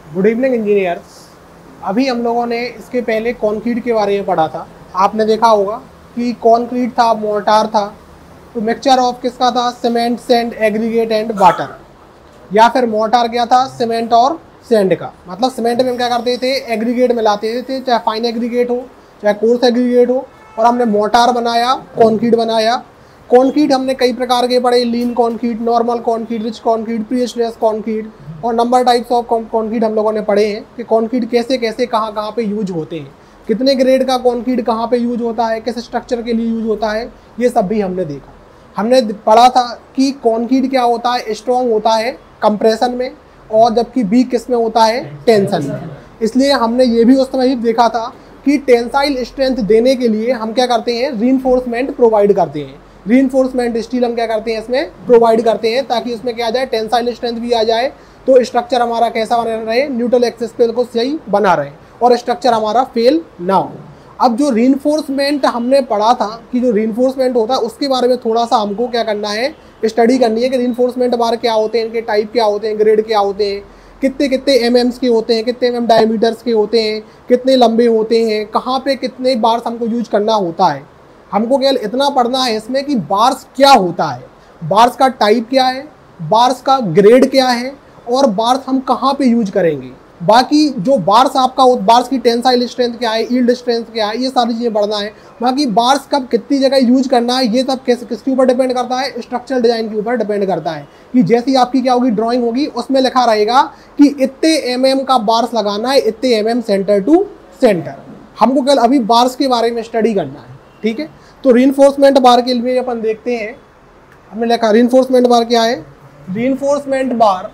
Good evening engineers. अभी हम लोगों ने इसके पहले कंक्रीट के बारे में पढ़ा था। आपने देखा होगा कि कंक्रीट था, मोर्टार था, तो मिक्सचर ऑफ किसका था? Cement, sand, aggregate and water. या फिर मोर्टार क्या था? सीमेंट और सैंड का। मतलब सीमेंट में हम क्या करते थे? एग्रीगेट मिलाते थे, चाहे फाइन एग्रीगेट हो चाहे कोर्स एग्रीगेट हो, और हमने मोर्टार बनाया, कंक्रीट बनाया। कंक्रीट हमने कई प्रकार के पढ़े, lean concrete, normal concrete, rich concrete, prestress concrete, और नंबर टाइप्स ऑफ कंक्रीट हम लोगों ने पढ़े हैं कि कंक्रीट कैसे कैसे कहाँ कहाँ पे यूज होते हैं, कितने ग्रेड का कंक्रीट कहाँ पे यूज होता है, किस स्ट्रक्चर के लिए यूज होता है, ये सब भी हमने देखा। हमने पढ़ा था कि कंक्रीट क्या होता है? स्ट्रॉन्ग होता है कंप्रेशन में, और जबकि वीक किस में होता है? टेंशन में। इसलिए हमने ये भी उस समय ही देखा था कि टेंसाइल स्ट्रेंथ देने के लिए हम क्या करते हैं? रीइंफोर्समेंट प्रोवाइड करते हैं। रीइंफोर्समेंट स्टील हम क्या करते हैं? इसमें प्रोवाइड करते हैं, ताकि उसमें क्या आ जाए? टेंसाइल स्ट्रेंथ भी आ जाए, तो स्ट्रक्चर हमारा कैसा बना रहे? न्यूट्रल एक्सिस पे को सही बना रहे, और स्ट्रक्चर हमारा फेल ना हो। अब जो रीइंफोर्समेंट हमने पढ़ा था कि जो रीइंफोर्समेंट होता है, उसके बारे में थोड़ा सा हमको क्या करना है? स्टडी करनी है कि रीइंफोर्समेंट बार क्या होते हैं, इनके टाइप क्या होते हैं, ग्रेड क्या होते हैं, कितने कितने एमएम्स के होते हैं, कितने एमएम डायमीटर्स के होते हैं, कितने लंबे होते हैं, कहाँ पे कितने बार्स हमको यूज करना होता है। हमको केवल इतना पढ़ना है इसमें कि बार्स क्या होता है, बार्स का टाइप क्या है, बार्स का ग्रेड क्या है, और बार्स हम कहाँ पे यूज करेंगे। बाकी जो बार्स आपका बार्स की टेंसाइल स्ट्रेंथ क्या है, यील्ड स्ट्रेंथ क्या है, ये सारी चीज़ें पढ़ना है। बाकी बार्स कब कितनी जगह यूज करना है, ये सब किसके ऊपर डिपेंड करता है? स्ट्रक्चरल डिजाइन के ऊपर डिपेंड करता है। कि जैसी आपकी क्या होगी ड्राइंग होगी, उसमें लिखा रहेगा कि इतने एमएम का बार्स लगाना है, इतने एमएम सेंटर टू सेंटर। हमको कल अभी बार्स के बारे में स्टडी करना है, ठीक है। तो रीइंफोर्समेंट बार के लिए अपन देखते हैं, हमने लिखा रीइंफोर्समेंट बार क्या है? रीइंफोर्समेंट बार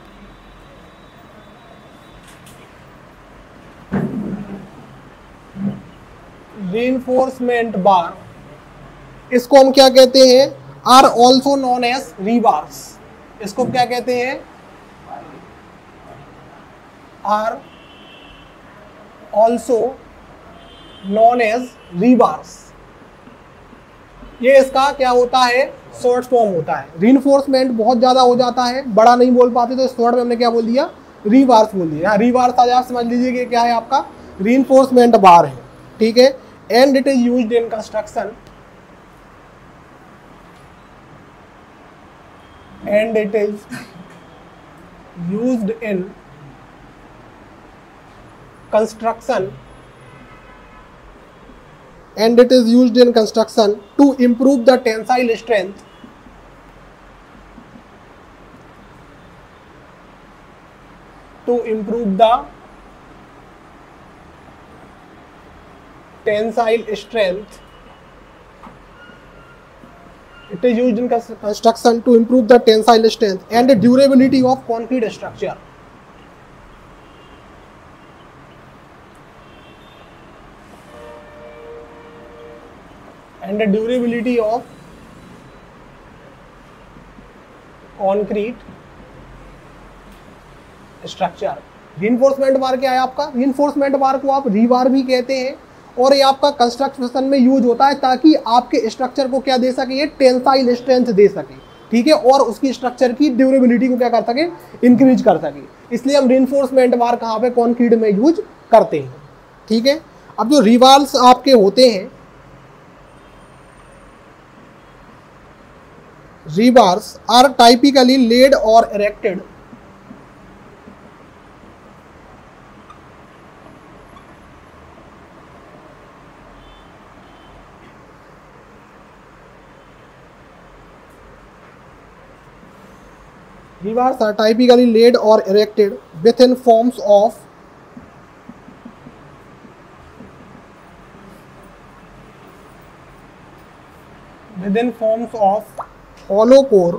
रीइंफोर्समेंट बार इसको हम क्या कहते हैं? Are also known as rebars. इसको क्या कहते हैं? Are also known as rebars. ये इसका क्या होता है? शॉर्ट फॉर्म होता है। रीइंफोर्समेंट बहुत ज्यादा हो जाता है, बड़ा नहीं बोल पाते, तो शॉर्ट में हमने क्या बोल दिया? रीबार्स बोल दिया। रीबार्स आज आप समझ लीजिए कि क्या है आपका? रीइंफोर्समेंट बार है, ठीक है। And it is used in construction, and it is used in construction, and it is used in construction to improve the tensile strength, to improve the tensile strength. It is used in construction to improve the tensile strength and the durability of concrete structure. And the durability of concrete structure. Reinforcement bar क्या है आपका? Reinforcement बार को आप rebar भी कहते हैं, और ये आपका कंस्ट्रक्शन में यूज होता है ताकि आपके स्ट्रक्चर को क्या दे सके? ये टेंसाइल स्ट्रेंथ दे सके, ठीक है, और उसकी स्ट्रक्चर की ड्यूरेबिलिटी को क्या कर सके? इंक्रीज कर सके। इसलिए हम रीइंफोर्समेंट बार कहाँ पे? कंक्रीट में यूज करते हैं, ठीक है। अब जो रीबार्स आपके होते हैं, rebars are typically laid or erected rebars are typically laid or erected within forms of hollow core,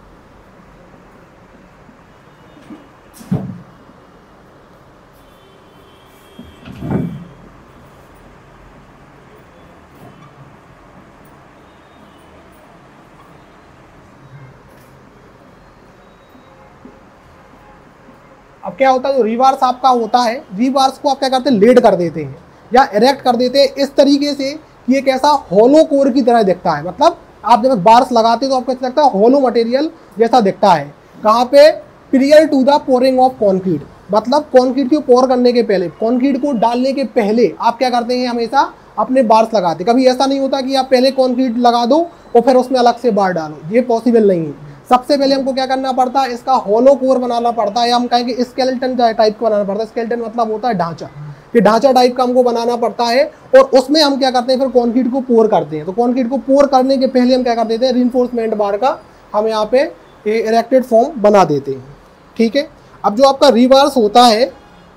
अब क्या होता है? जो रीबार्स आपका होता है, रीबार्स को आप क्या करते हैं? लेड कर देते हैं या इरेक्ट कर देते हैं इस तरीके से कि ये कैसा? हॉलो कोर की तरह दिखता है। मतलब आप जब बार्स लगाते हैं तो आपको लगता है हॉलो मटेरियल जैसा दिखता है। कहाँ पे? Prior to the pouring of concrete, मतलब कंक्रीट को पोर करने के पहले, कंक्रीट को डालने के पहले आप क्या करते हैं, हमेशा अपने बार्स लगाते। कभी ऐसा नहीं होता कि आप पहले कंक्रीट लगा दो और फिर उसमें अलग से बार डालो, ये पॉसिबल नहीं है। सबसे पहले हमको क्या करना पड़ता है, इसका होलो कोर बनाना पड़ता है, या हम कहेंगे स्केलेटन टाइप का बनाना पड़ता है। स्केलेटन मतलब होता है ढांचा, ये ढांचा टाइप का हमको बनाना पड़ता है, और उसमें हम क्या करते हैं, फिर कंक्रीट को पोर करते हैं। तो कंक्रीट को पोर करने के पहले हम क्या कर देते हैं, रीइंफोर्समेंट बार का हम यहाँ पे इरेक्टेड फॉर्म बना देते हैं। ठीक है, अब जो आपका रिवर्स होता है,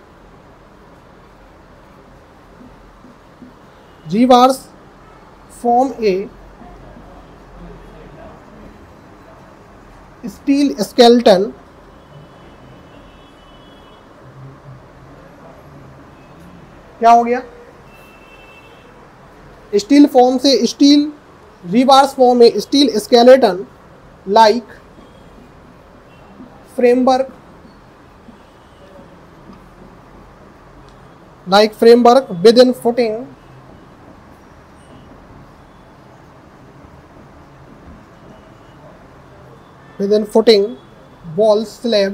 reverse form a steel skeleton क्या हो गया, स्टील फॉर्म से स्टील, रिवर्स फॉर्म में steel skeleton like framework, within footing wall slab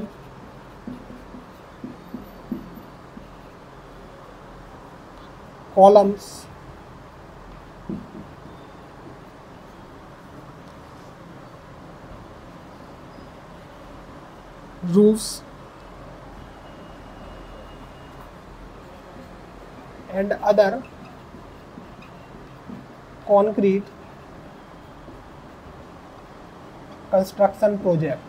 columns roofs and other concrete construction project.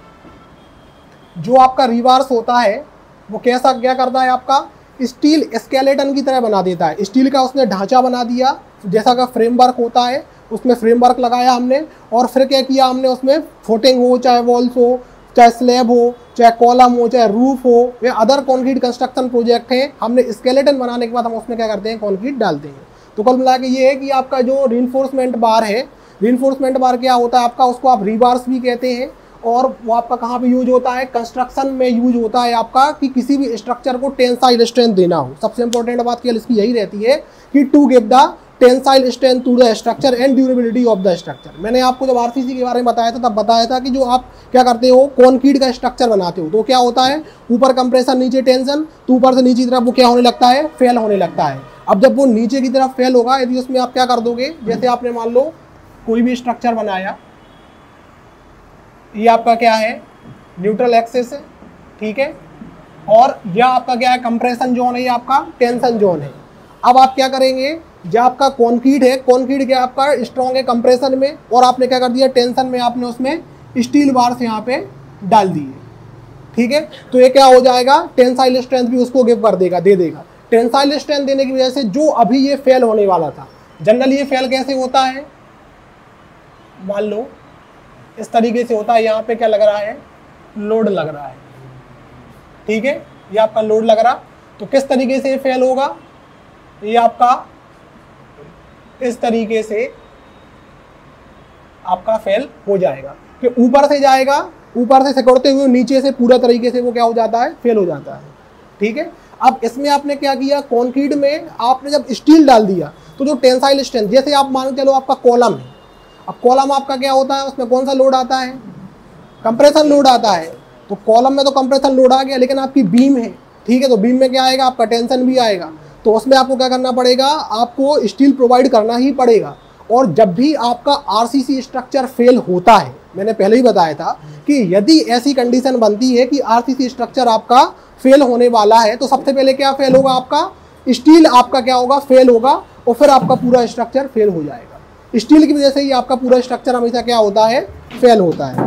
जो आपका रिवर्स होता है वो कैसा क्या करता है, आपका स्टील स्केलेटन की तरह बना देता है। स्टील का उसने ढांचा बना दिया, जैसा का फ्रेमवर्क होता है उसमें फ्रेमवर्क लगाया हमने, और फिर क्या किया हमने, उसमें फुटिंग हो, चाहे वॉल्स हो, चाहे स्लैब हो, चाहे कॉलम हो, चाहे रूफ हो, या अदर कॉन्क्रीट कंस्ट्रक्शन प्रोजेक्ट है, हमने स्केलेटन बनाने के बाद हम उसमें क्या करते हैं, कॉन्क्रीट डालते हैं। तो कुल मिला के ये है कि आपका जो रीइंफोर्समेंट बार है, रीइंफोर्समेंट बार क्या होता है आपका, उसको आप रिबार्स भी कहते हैं, और वो आपका कहाँ पे यूज होता है, कंस्ट्रक्शन में यूज होता है आपका, कि किसी भी स्ट्रक्चर को टेंसाइल स्ट्रेंथ देना हो। सबसे इंपॉर्टेंट बात केवल इसकी यही रहती है कि to give the tensile strength to the structure and durability of the structure. मैंने आपको जब आरसीसी के बारे में बताया था तब बताया था कि जो आप क्या करते हो, कंक्रीट का स्ट्रक्चर बनाते हो तो क्या होता है, ऊपर कंप्रेशन नीचे टेंशन, तो ऊपर से नीचे की तरफ वो क्या होने लगता है, फेल होने लगता है। अब जब वो नीचे की तरफ फेल होगा, यदि उसमें आप क्या कर दोगे, जैसे आपने मान लो कोई भी स्ट्रक्चर बनाया, ये आपका क्या है, न्यूट्रल एक्सिस है, ठीक है, और यह आपका क्या है, कंप्रेशन जोन है, ये आपका टेंशन जोन है। अब आप क्या करेंगे, जो आपका कॉन्क्रीट है, कॉन्क्रीट क्या आपका स्ट्रॉन्ग है कंप्रेशन में, और आपने क्या कर दिया, टेंशन में आपने उसमें स्टील बार्स यहाँ पे डाल दिए, ठीक है। तो ये क्या हो जाएगा, टेंसाइल स्ट्रेंथ भी उसको गिव कर देगा, दे देगा। टेंसाइल स्ट्रेंथ देने की वजह से जो अभी ये फेल होने वाला था, जनरली ये फेल कैसे होता है, मान लो इस तरीके से होता है, यहाँ पे क्या लग रहा है, लोड लग रहा है, ठीक है, ये आपका लोड लग रहा, तो किस तरीके से फेल होगा, ये आपका इस तरीके से आपका फेल हो जाएगा, कि ऊपर से जाएगा, ऊपर से सिकुड़ते हुए नीचे से पूरा तरीके से वो क्या हो जाता है, फेल हो जाता है, ठीक है। अब इसमें आपने क्या किया, कंक्रीट में आपने जब स्टील डाल दिया तो जो टेंसाइल स्ट्रेंथ, जैसे आप मान के चलो आपका कॉलम है, अब कॉलम आपका क्या होता है, उसमें कौन सा लोड आता है, कंप्रेशन लोड आता है, तो कॉलम में तो कंप्रेशन लोड आ गया, लेकिन आपकी बीम है, ठीक है, तो बीम में क्या आएगा, आपका टेंशन भी आएगा, तो उसमें आपको क्या करना पड़ेगा, आपको स्टील प्रोवाइड करना ही पड़ेगा। और जब भी आपका आरसीसी स्ट्रक्चर फेल होता है, मैंने पहले ही बताया था कि यदि ऐसी कंडीशन बनती है कि आरसीसी स्ट्रक्चर आपका फेल होने वाला है, तो सबसे पहले क्या फेल होगा, आपका स्टील आपका क्या होगा, फेल होगा, और फिर आपका पूरा स्ट्रक्चर फेल हो जाएगा। स्टील की वजह से ही आपका पूरा स्ट्रक्चर हमेशा क्या होता है, फेल होता है।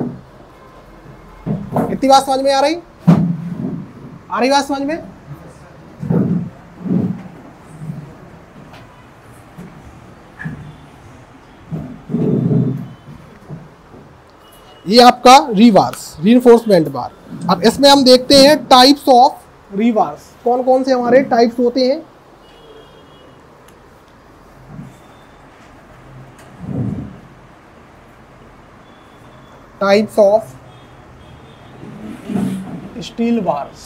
इतनी बात समझ में आ रही बात समझ में? ये आपका रिवर्स रीइंफोर्समेंट बार। अब इसमें हम देखते हैं टाइप्स ऑफ रिवर्स, कौन कौन से हमारे टाइप्स होते हैं। Types of steel bars.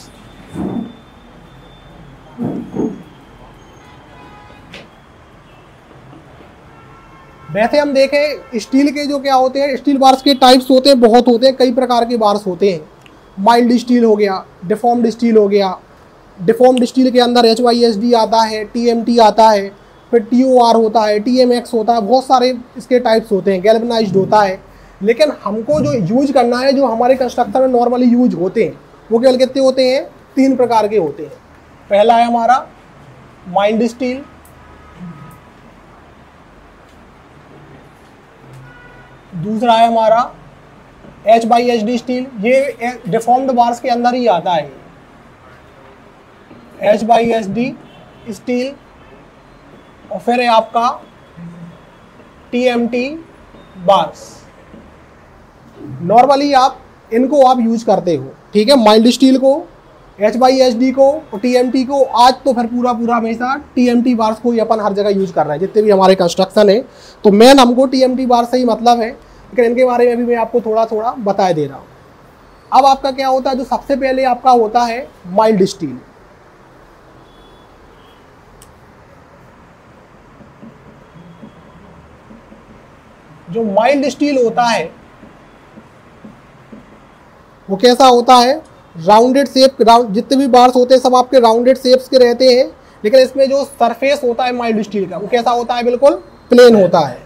वैसे हम देखें स्टील के जो क्या होते हैं, स्टील बार्स के टाइप्स होते हैं, बहुत होते हैं, कई प्रकार के बार्स होते हैं। माइल्ड स्टील हो गया, डिफॉर्म्ड स्टील हो गया। डिफॉर्म्ड स्टील के अंदर HYSD आता है, TMT आता है, फिर TOR होता है, TMX होता है, बहुत सारे इसके टाइप्स होते हैं, गैल्वेनाइज्ड होता है। लेकिन हमको जो यूज करना है, जो हमारे कंस्ट्रक्शन में नॉर्मली यूज होते हैं, वो केवल कितने होते हैं? 3 प्रकार के होते हैं। पहला है हमारा माइल्ड स्टील, दूसरा है हमारा HYSD स्टील, ये डिफॉर्म्ड बार्स के अंदर ही आता है, HYSD स्टील। और फिर है आपका TMT बार्स। नॉर्मली आप इनको आप यूज करते हो, ठीक है, माइल्ड स्टील को, HYSD को और TMT को। आज तो फिर पूरा हमेशा TMT बार्स को ही अपन हर जगह यूज कर रहे हैं, जितने भी हमारे कंस्ट्रक्शन है। तो मेन हमको TMT बार से ही मतलब है, लेकिन इनके बारे में भी मैं आपको थोड़ा बता दे रहा हूँ। अब आपका क्या होता है, जो सबसे पहले आपका होता है माइल्ड स्टील। जो माइल्ड स्टील होता है वो कैसा होता है? राउंडेड शेप, जितने भी बार्स होते हैं सब आपके राउंडेड शेप्स के रहते हैं। लेकिन इसमें जो सरफेस होता है माइल्ड स्टील का, वो कैसा होता है? बिल्कुल प्लेन होता है।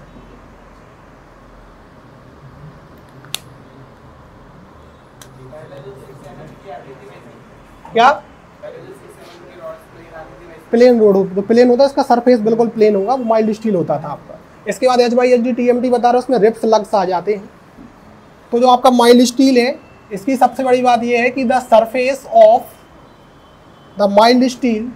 क्या? प्लेन रोड, तो प्लेन होता है, इसका सरफेस बिल्कुल प्लेन होगा, वो माइल्ड स्टील होता था आपका। इसके बाद HYSD TMT बता रहे हो, उसमें रिप्स लग्स आ जाते हैं। तो जो आपका माइल्ड स्टील है, इसकी सबसे बड़ी बात यह है कि the surface of the mild steel,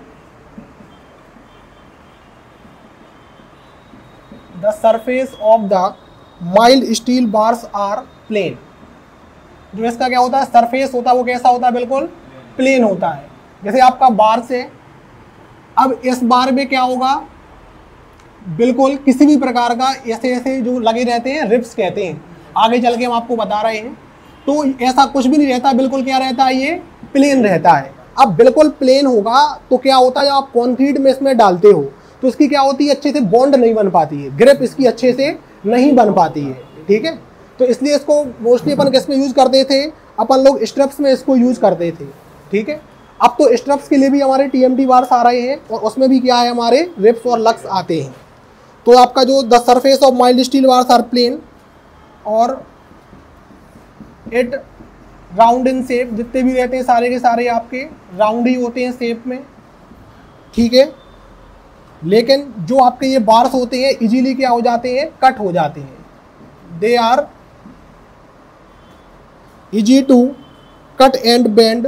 the surface of the mild steel bars are plain. जो इसका क्या होता है, सरफेस होता है, वो कैसा होता है? बिल्कुल प्लेन होता है। जैसे आपका बार से, अब इस बार में क्या होगा, बिल्कुल किसी भी प्रकार का ऐसे जो लगे रहते हैं, रिप्स कहते हैं, आगे चल के हम आपको बता रहे हैं। तो ऐसा कुछ भी नहीं रहता, बिल्कुल क्या रहता है, ये प्लेन रहता है। अब बिल्कुल प्लेन होगा तो क्या होता है, जब आप कॉन्क्रीट में इसमें डालते हो तो इसकी क्या होती है, अच्छे से बॉन्ड नहीं बन पाती है, ग्रिप इसकी अच्छे से नहीं बन पाती है, ठीक है। तो इसलिए इसको मोस्टली अपन किस में यूज करते थे, अपन लोग स्ट्रप्स में इसको यूज करते थे, ठीक है। अब तो स्ट्रप्स के लिए भी हमारे TMT बार्स आ रहे हैं, और उसमें भी क्या है, हमारे रिप्स और लग्स आते हैं। तो आपका जो the surface of mild steel bars are plain और इट राउंड इन शेप, जितने भी रहते हैं सारे के सारे आपके राउंड ही होते हैं शेप में, ठीक है। लेकिन जो आपके ये बार्स होते हैं इजीली क्या हो जाते हैं, कट हो जाते हैं। They are easy to cut and bend,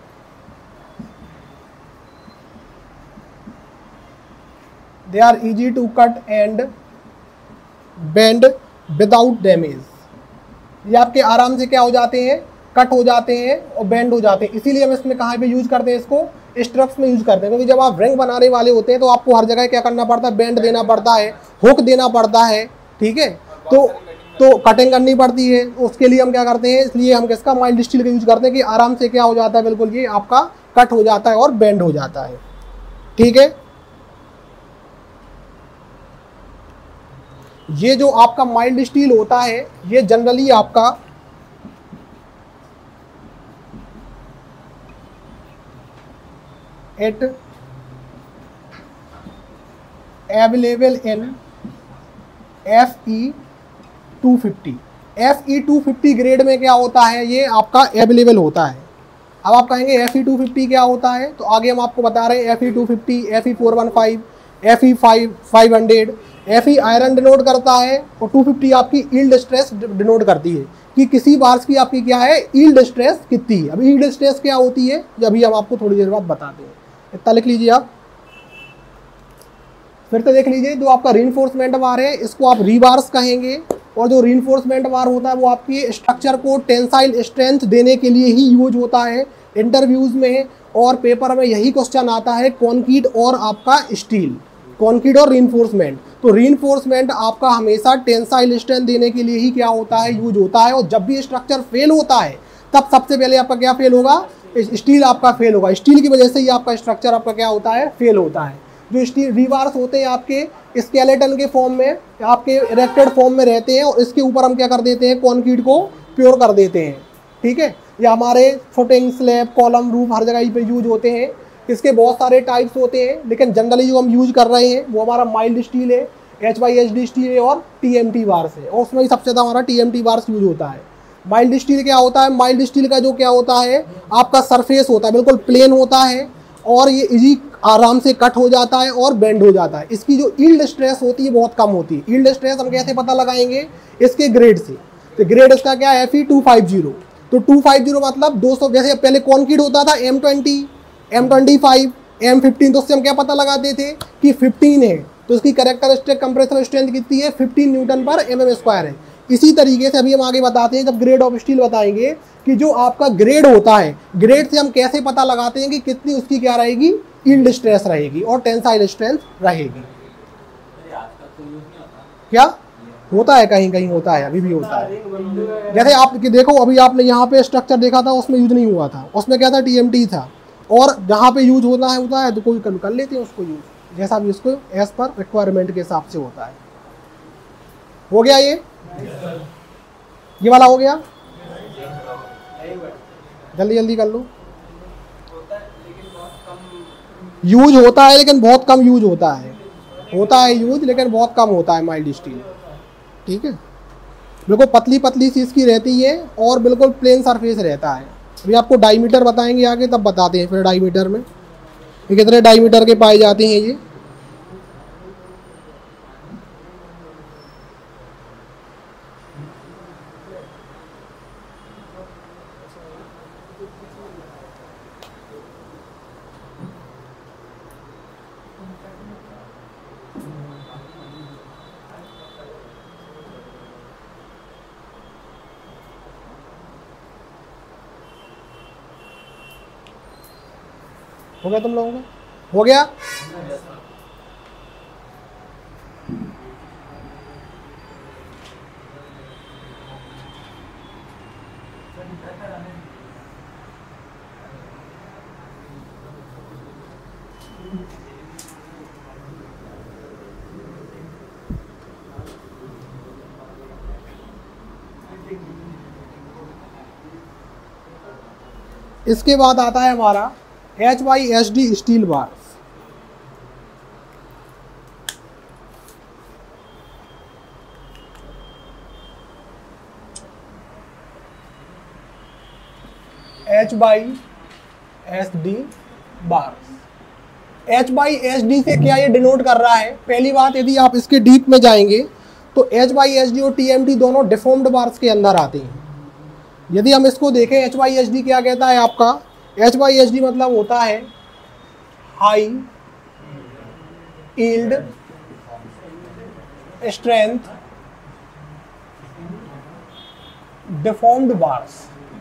they are easy to cut and bend without damage. ये आपके आराम से क्या हो जाते हैं, कट हो जाते हैं और बेंड हो जाते हैं। इसीलिए हम इसमें कहाँ पे यूज करते हैं, इसको स्ट्रप्स में यूज करते हैं। क्योंकि जब आप रिंग बनाने वाले होते हैं तो आपको हर जगह क्या करना पड़ता है, बेंड देना पड़ता है, हुक देना पड़ता है, ठीक है। तो कटिंग करनी पड़ती है, उसके लिए हम क्या करते हैं, इसलिए हम किसका, माइल्ड स्टील का यूज करते हैं कि आराम से क्या हो जाता है, बिल्कुल ये आपका कट हो जाता है और बेंड हो जाता है, ठीक है। ये जो आपका माइल्ड स्टील होता है, ये जनरली आपका it available in FE250। FE250 grade में क्या होता है, ये आपका अवेलेबल होता है। अब आप कहेंगे FE250 क्या होता है, तो आगे हम आपको बता रहे हैं FE250, FE415, FE500। FE iron denote करता है और 250 आपकी यील्ड स्ट्रेस डिनोट करती है कि किसी बार्स की आपकी क्या है, यील्ड स्ट्रेस कितनी है। अब यील्ड स्ट्रेस क्या होती है, अभी हम आपको थोड़ी देर बाद बताते हैं। इतना लिख लीजिए आप, फिर से देख लीजिए। जो आपका रीइंफोर्समेंट बार है, इसको आप रीबार्स कहेंगे। और जो रीइंफोर्समेंट बार होता है वो आपकी स्ट्रक्चर को टेंसाइल स्ट्रेंथ देने के लिए ही यूज होता है। इंटरव्यूज में और पेपर में यही क्वेश्चन आता है, कॉन्क्रीट और आपका स्टील, कॉन्क्रीट और रीइंफोर्समेंट। तो रीइंफोर्समेंट आपका हमेशा टेंसाइल स्ट्रेंथ देने के लिए ही क्या होता है, यूज होता है। और जब भी स्ट्रक्चर फेल होता है तब सबसे पहले आपका क्या फेल होगा, स्टील आपका फेल होगा। स्टील की वजह से ही आपका स्ट्रक्चर आपका क्या होता है, फेल होता है। जो स्टील रीबार्स होते हैं आपके स्केलेटन के फॉर्म में, आपके इरेक्टेड फॉर्म में रहते हैं, और इसके ऊपर हम क्या कर देते हैं, कॉन्क्रीट को प्योर कर देते हैं, ठीक है। या हमारे फुटिंग, स्लैब, कॉलम, रूफ हर जगह पे यूज होते हैं। इसके बहुत सारे टाइप्स होते हैं, लेकिन जनरली जो हम यूज कर रहे हैं वो हमारा माइल्ड स्टील है, HYSD स्टील है और TMT बार्स है, और उसमें ही सबसे ज़्यादा हमारा TMT बार्स यूज होता है। माइल्ड स्टील क्या होता है? माइल्ड स्टील का जो क्या होता है, आपका सरफेस होता है बिल्कुल प्लेन होता है और ये इजी आराम से कट हो जाता है और बेंड हो जाता है। इसकी जो यील्ड स्ट्रेस होती है बहुत कम होती है। यील्ड स्ट्रेस हम कैसे पता लगाएंगे? इसके ग्रेड से। तो ग्रेड इसका क्या है? Fe250। तो 250 मतलब 200, जैसे पहले कॉन्क्रीट होता था M20, M25, M15, तो उससे हम क्या पता लगाते थे कि 15 है, तो इसकी कैरेक्टरिस्टिक कंप्रेसिव स्ट्रेंथ कितनी है? 15 न्यूटन पर mm² है। इसी तरीके से अभी हम आगे बताते हैं, जब ग्रेड ऑफ स्टील बताएंगे कि जो आपका ग्रेड होता है, ग्रेड से हम कैसे पता लगाते हैं कि कितनी उसकी क्या रहेगी? यील्ड स्ट्रेस रहेगी और टेंसाइल स्ट्रेंथ रहेगी। क्या होता है? कहीं कहीं होता है, अभी भी होता है। जैसे आप देखो, अभी आपने यहाँ पे स्ट्रक्चर देखा था, उसमें यूज नहीं हुआ था, उसमें क्या था? TMT था। और जहाँ पे यूज होता है तो कोई कर लेते हैं उसको यूज, जैसा भी उसको एज पर रिक्वायरमेंट के हिसाब से होता है। हो गया ये वाला हो गया। जल्दी जल्दी कर लो। यूज होता है लेकिन बहुत कम यूज होता है। होता है यूज लेकिन बहुत कम होता है माइल्ड स्टील। ठीक है, बिल्कुल पतली पतली सी इसकी रहती है और बिल्कुल प्लेन सरफेस रहता है। अभी आपको डायमीटर बताएंगे आगे, तब बताते हैं फिर डायमीटर में ये कितने डायमीटर के पाए जाते हैं ये। हो गया तुम लोगों का? हो गया। इसके बाद आता है हमारा HYSD steel bars. HYSD bars. HYSD से क्या ये डिनोट कर रहा है? पहली बात, यदि आप इसके डीप में जाएंगे तो HYSD और TMT दोनों डिफॉर्म्ड बार्स के अंदर आते हैं। यदि हम इसको देखें, HYSD क्या कहता है आपका? HYSD मतलब होता है high yield strength deformed bars.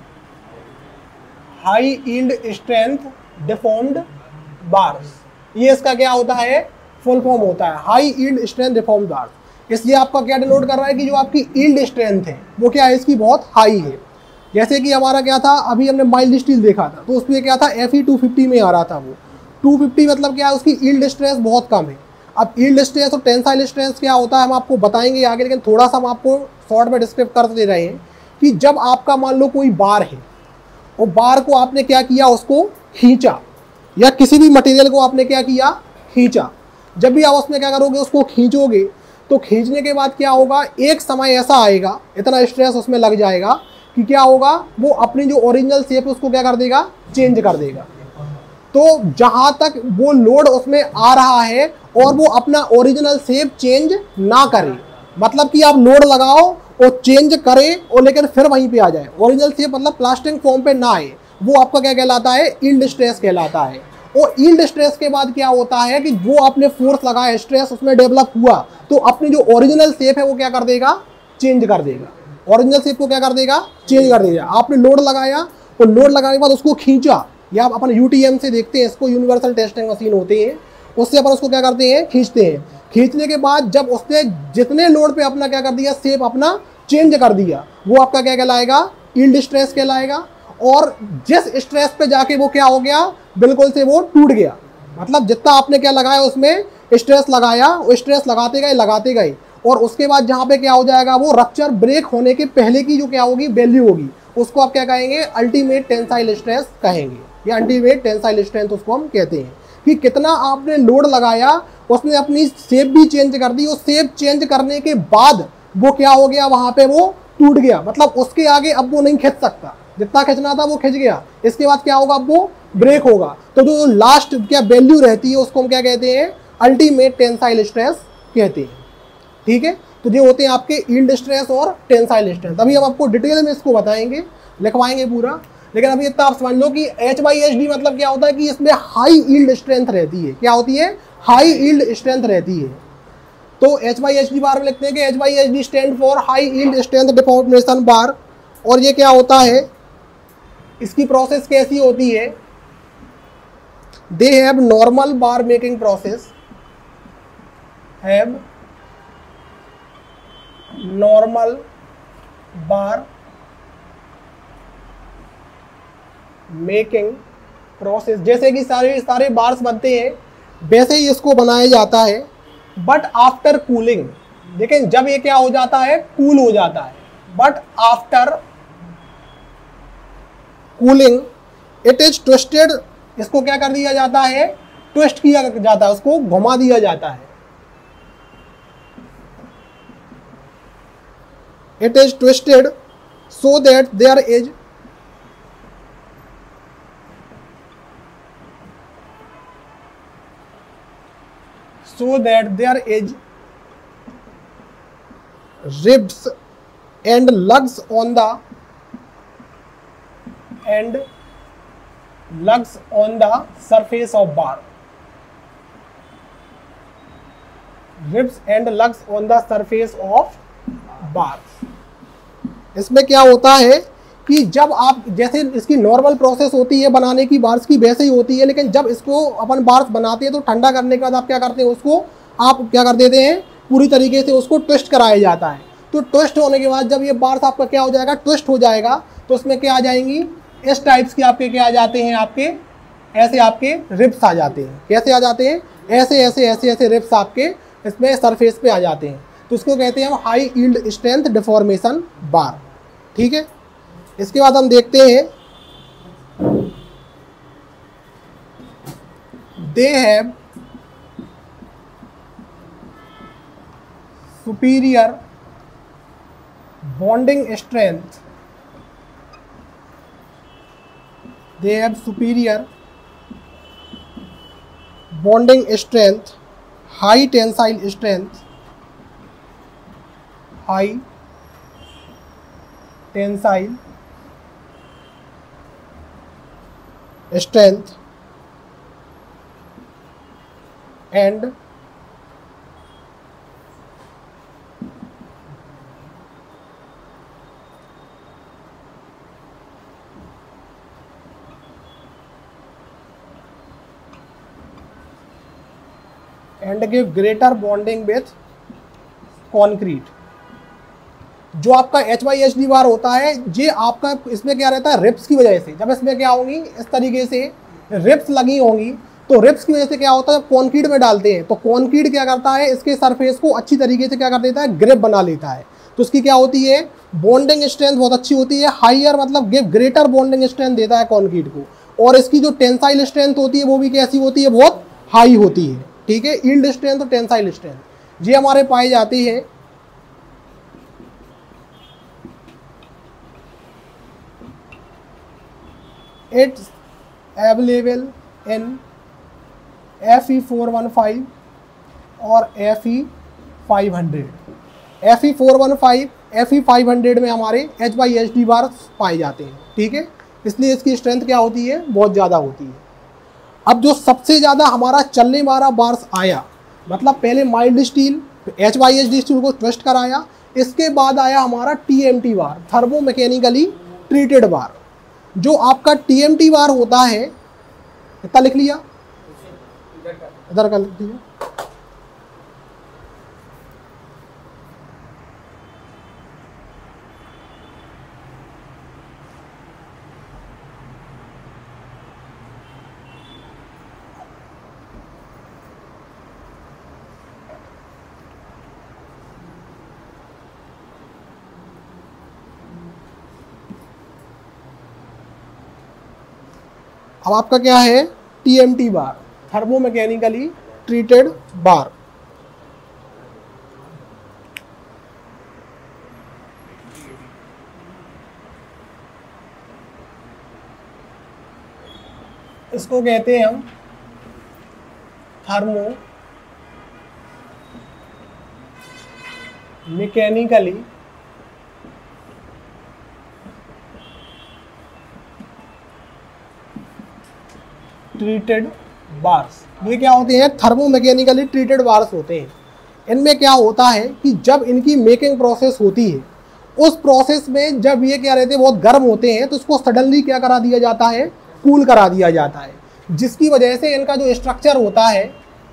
High yield strength deformed bars, ये इसका क्या होता है? फुल फॉर्म होता है, high yield strength deformed bars. इसलिए आपका क्या डिनोट कर रहा है कि जो आपकी यील्ड स्ट्रेंथ है वो क्या है? इसकी बहुत हाई है। जैसे कि हमारा क्या था, अभी हमने माइल्ड स्टील देखा था, तो उसमें क्या था? Fe250 में आ रहा था वो। 250 मतलब क्या है? उसकी यील्ड स्ट्रेस बहुत कम है। अब यील्ड स्ट्रेस और टेंसाइल स्ट्रेस क्या होता है हम आपको बताएंगे आगे, लेकिन थोड़ा सा हम आपको शॉर्ट में डिस्क्राइब कर दे रहे हैं कि जब आपका मान लो कोई बार है और बार को आपने क्या किया? उसको खींचा, या किसी भी मटेरियल को आपने क्या किया? खींचा। जब भी आप उसमें क्या करोगे? उसको खींचोगे, तो खींचने के बाद क्या होगा? एक समय ऐसा आएगा, इतना स्ट्रेस उसमें लग जाएगा कि क्या होगा? वो अपनी जो ओरिजिनल शेप है उसको क्या कर देगा? चेंज कर देगा। तो जहां तक वो लोड उसमें आ रहा है और वो अपना ओरिजिनल शेप चेंज ना करे, मतलब कि आप लोड लगाओ और चेंज करे और लेकिन फिर वहीं पे आ जाए, ओरिजिनल शेप मतलब प्लास्टिक फॉर्म पे ना आए, वो आपका क्या कहलाता है? यील्ड स्ट्रेस कहलाता है। और यील्ड स्ट्रेस के बाद क्या होता है कि वो आपने फोर्स लगाया, स्ट्रेस उसमें डेवलप हुआ, तो अपनी जो ओरिजिनल शेप है वो क्या कर देगा? चेंज कर देगा। ओरिजिनल शेप को क्या कर देगा? चेंज कर देगा। आपने लोड लगाया और लोड लगाने के बाद उसको खींचा, या आप अपन UTM से देखते हैं इसको, यूनिवर्सल टेस्टिंग मशीन होती है, उससे अपन उसको क्या करते हैं? खींचते हैं। खींचने के बाद जब उसने जितने लोड पे अपना क्या कर दिया? शेप अपना चेंज कर दिया, वो आपका क्या कहलाएगा? यील्ड स्ट्रेस कहलाएगा। और जिस स्ट्रेस पे जाके वो क्या हो गया? बिल्कुल से वो टूट गया। मतलब जितना आपने क्या लगाया उसमें स्ट्रेस लगाया, वो स्ट्रेस लगाते गए और उसके बाद जहाँ पे क्या हो जाएगा? वो रप्चर ब्रेक होने के पहले की जो क्या होगी? वैल्यू होगी, उसको आप क्या कहेंगे, अल्टीमेट टेंसाइल स्ट्रेस कहेंगे, या अल्टीमेट टेंसाइल स्ट्रेंथ उसको हम कहते हैं। कि कितना आपने लोड लगाया, उसने अपनी शेप भी चेंज कर दी, और शेप चेंज करने के बाद वो क्या हो गया, वहां पे वो टूट गया, मतलब उसके आगे अब वो नहीं खिंच सकता, जितना खिंचना था वो खिंच गया, इसके बाद क्या होगा, अब वो ब्रेक होगा। तो जो लास्ट क्या वैल्यू रहती है उसको हम क्या कहते हैं, अल्टीमेट टेंसाइल स्ट्रेस कहते हैं। ठीक है, तो ये होते हैं आपके यील्ड स्ट्रेस और टेंसाइल स्ट्रेंथ। अभी हम आपको डिटेल में इसको बताएंगे, लिखवाएंगे पूरा, लेकिन अभी इतना आप समझ लो कि H/SD मतलब क्या होता है कि इसमें हाई यील्ड स्ट्रेंथ रहती है। क्या होती है, हाई यील्ड स्ट्रेंथ रहती है। तो H/SD बार में लिखते हैं कि H/SD stand for high yield strength deformation bar. और ये क्या होता है, इसकी प्रोसेस कैसी होती है, they have normal bar making process, have normal bar making process. जैसे कि सारे बार्स बनते हैं वैसे ही इसको बनाया जाता है, बट आफ्टर कूलिंग। लेकिन जब ये क्या हो जाता है, कूल हो जाता है, but after cooling it is twisted, इसको क्या कर दिया जाता है, ट्विस्ट किया जाता है, उसको घुमा दिया जाता है। It is twisted so that there is ribs and lugs on the surface of bar. Ribs and lugs on the surface of bar. इसमें क्या होता है कि जब आप, जैसे इसकी नॉर्मल प्रोसेस होती है बनाने की बार्स की, वैसे ही होती है, लेकिन जब इसको अपन बार्स बनाते हैं तो ठंडा करने के बाद आप क्या करते हैं, उसको आप क्या कर देते हैं, पूरी तरीके से उसको ट्विस्ट कराया जाता है। तो ट्विस्ट होने के बाद जब ये बार्स आपका क्या हो जाएगा, ट्विस्ट हो जाएगा, तो उसमें क्या आ जाएंगी, इस टाइप्स के आपके क्या आ जाते हैं, आपके ऐसे आपके रिब्स आ जाते हैं। कैसे आ जाते हैं, ऐसे ऐसे ऐसे ऐसे रिब्स आपके इसमें सरफेस पे आ जाते हैं। तो उसको कहते हैं हम high yield strength deformation bar. ठीक है, इसके बाद हम देखते हैं, they have superior bonding strength, they have superior bonding strength, high tensile strength, high tensile strength and give greater bonding with concrete। जो आपका H/SD बार होता है, ये आपका इसमें क्या रहता है, रिप्स की वजह से, जब इसमें क्या होंगी, इस तरीके से रिप्स लगी होंगी, तो रिप्स की वजह से क्या होता है, कॉन्क्रीट में डालते हैं तो कॉन्क्रीट क्या करता है, इसके सरफेस को अच्छी तरीके से क्या कर देता है, ग्रिप बना लेता है। तो उसकी क्या होती है, बॉन्डिंग स्ट्रेंथ बहुत अच्छी होती है, हाइयर मतलब गिव ग्रेटर बॉन्डिंग स्ट्रेंथ देता है कॉन्क्रीट को। और इसकी जो टेंसाइल स्ट्रेंथ होती है वो भी कैसी होती है, बहुत हाई होती है। ठीक है, यील्ड स्ट्रेंथ और टेंसाइल स्ट्रेंथ ये हमारे पाए जाती है। It's available in Fe415 और Fe500। Fe415 Fe500 में हमारे H/SD बार पाए जाते हैं। ठीक है, इसलिए इसकी स्ट्रेंथ क्या होती है, बहुत ज़्यादा होती है। अब जो सबसे ज़्यादा हमारा चलने वाला बार्स आया, मतलब पहले माइल्ड स्टील, H/SD स्टील को ट्विस्ट कराया, इसके बाद आया हमारा TMT bar, thermo mechanically treated bar. जो आपका TMT बार होता है, इतना लिख लिया, इधर का लिख दिया। अब आपका क्या है, TMT bar, thermo mechanically treated bar. इसको कहते हैं हम थर्मो मैकेनिकली ट्रीटेड बार्स। ये क्या होते हैं, थर्मो मैकेनिकली ट्रीटेड बार्स होते हैं। इनमें क्या होता है कि जब इनकी मेकिंग प्रोसेस होती है, उस प्रोसेस में जब ये क्या रहते हैं, बहुत गर्म होते हैं, तो उसको सडनली क्या करा दिया जाता है, कूल करा दिया जाता है, जिसकी वजह से इनका जो स्ट्रक्चर होता है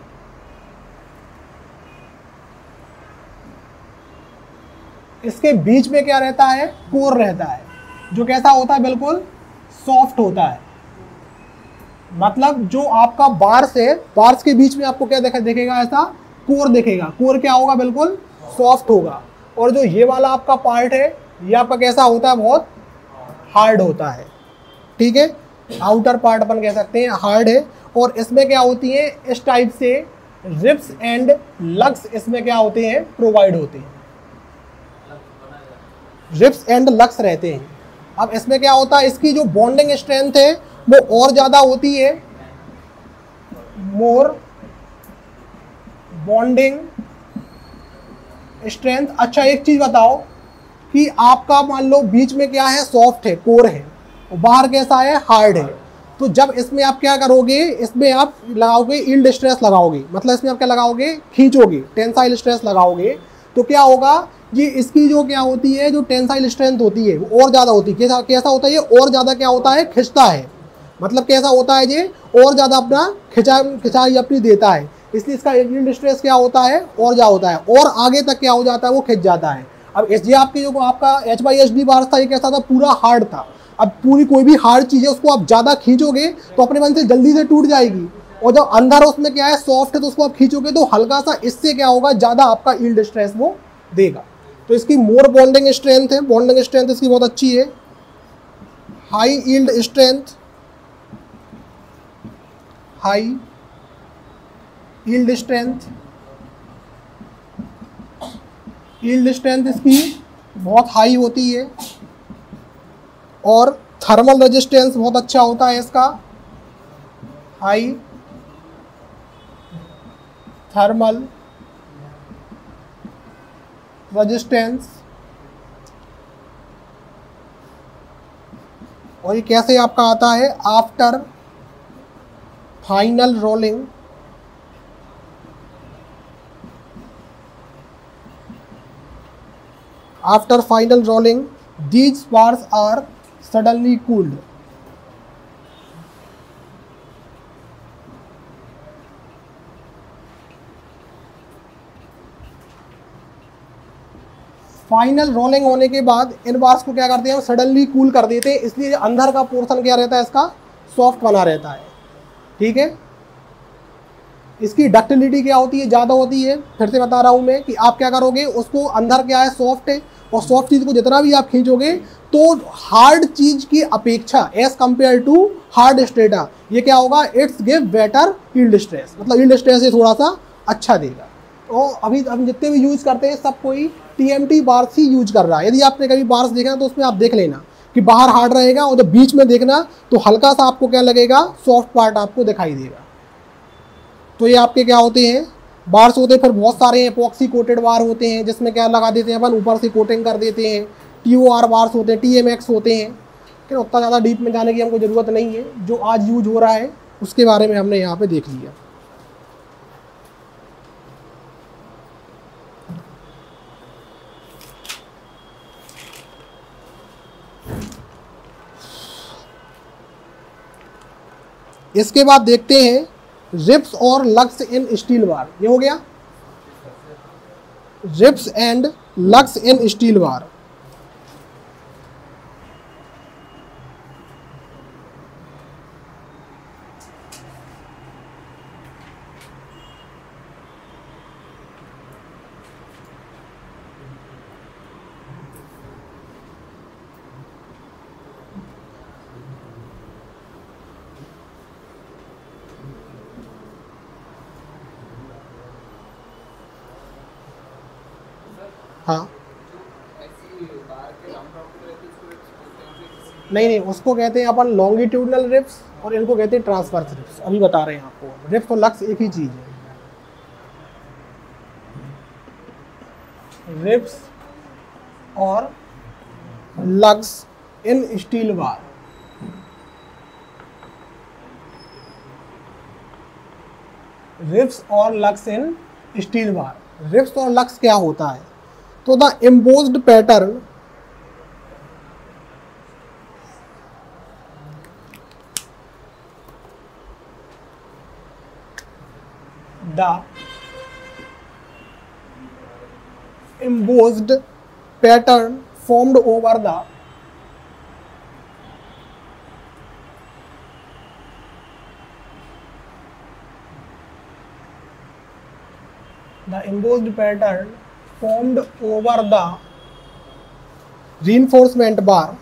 इसके बीच में क्या रहता है, कोर रहता है, जो कैसा होता है, बिल्कुल सॉफ्ट होता है। मतलब जो आपका बार्स है, बार्स के बीच में आपको क्या देखेगा, ऐसा कोर दिखेगा। कोर क्या होगा, बिल्कुल सॉफ्ट होगा। और जो ये वाला आपका पार्ट है, ये आपका कैसा होता है, बहुत हार्ड होता है। ठीक है, आउटर पार्ट अपन कह सकते हैं हार्ड है। और इसमें क्या होती है, इस टाइप से रिब्स एंड लग्स इसमें क्या होते हैं, प्रोवाइड होते हैं। रिब्स एंड लग्स रहते हैं। अब इसमें क्या होता है, इसकी जो बॉन्डिंग स्ट्रेंथ है वो और ज़्यादा होती है, मोर बॉन्डिंग स्ट्रेंथ। अच्छा एक चीज़ बताओ कि आपका मान लो बीच में क्या है, सॉफ्ट है, कोर है, और बाहर कैसा है, हार्ड है। तो जब इसमें आप क्या करोगे, इसमें आप लगाओगे यील्ड स्ट्रेस लगाओगे, मतलब इसमें आप क्या लगाओगे, खींचोगे, टेंसाइल स्ट्रेस लगाओगे, तो क्या होगा, ये इसकी जो क्या होती है, जो टेंसाइल स्ट्रेंथ होती है वो और ज़्यादा होती है। कैसा होता है, ये और ज़्यादा क्या होता है, खिंचता है। मतलब कैसा होता है, ये और ज़्यादा अपना खिंचाई अपनी देता है, इसलिए इसका यील्ड स्ट्रेस क्या होता है, और ज़्यादा होता है, और आगे तक क्या हो जाता है, वो खिंच जाता है। अब ये आपकी जो आपका HYSD बार था, ये कैसा था, पूरा हार्ड था। अब पूरी कोई भी हार्ड चीज़ है, उसको आप ज़्यादा खींचोगे तो अपने मन से जल्दी से टूट जाएगी, और जब अंदर उसमें क्या है, सॉफ्ट है, तो उसको आप खींचोगे तो हल्का सा, इससे क्या होगा, ज़्यादा आपका यील्ड स्ट्रेस वो देगा। तो इसकी मोर बॉन्डिंग स्ट्रेंथ है, बॉन्डिंग स्ट्रेंथ इसकी बहुत अच्छी है, high yield strength, high yield strength, yield strength इसकी बहुत हाई होती है। और थर्मल रेजिस्टेंस बहुत अच्छा होता है इसका, हाई थर्मल रेजिस्टेंस। और ये कैसे आपका आता है, after final rolling, after final rolling these bars are suddenly cooled। Final rolling होने के बाद इन बार्स को क्या करते हैं, सडनली कूल कर देते हैं, इसलिए अंदर का पोर्शन क्या रहता है, इसका सॉफ्ट बना रहता है। ठीक है, इसकी डक्टिलिटी क्या होती है, ज़्यादा होती है। फिर से बता रहा हूँ मैं कि आप क्या करोगे, उसको अंदर क्या है, सॉफ्ट है, और सॉफ्ट चीज़ को जितना भी आप खींचोगे तो हार्ड चीज़ की अपेक्षा as compare to hard strata ये क्या होगा, it's give better yield stress, मतलब यील्ड स्ट्रेस ये थोड़ा सा अच्छा देगा। तो अभी हम जितने भी यूज़ करते हैं सब कोई TMT बार्स ही यूज कर रहा है। यदि आपने कभी बार्स देखा तो उसमें आप देख लेना कि बाहर हार्ड रहेगा, और जब बीच में देखना तो हल्का सा आपको क्या लगेगा, सॉफ्ट पार्ट आपको दिखाई देगा। तो ये आपके क्या होते हैं, बार्स होते हैं। फिर बहुत सारे एपॉक्सी कोटेड बार होते हैं, जिसमें क्या लगा देते हैं अपन, ऊपर से कोटिंग कर देते हैं। TOR बार्स होते हैं, TMX होते हैं। लेकिन उतना ज़्यादा डीप में जाने की हमको ज़रूरत नहीं है, जो आज यूज हो रहा है उसके बारे में हमने यहाँ पे देख लिया। इसके बाद देखते हैं रिब्स और लग्स इन स्टील बार। ये हो गया ribs and lugs in steel bar. हाँ, नहीं नहीं, उसको कहते हैं अपन लॉन्गिट्यूडनल रिप्स और इनको कहते हैं ट्रांसवर्स रिप्स। अभी बता रहे हैं आपको, रिप्स और लक्स एक ही चीज है। रिप्स और लग्स इन स्टील बार। रिप्स और लग्स इन स्टील बार। रिप्स और लग्स क्या होता है? तो the embossed pattern the embossed pattern formed over the embossed pattern formed over the reinforcement bar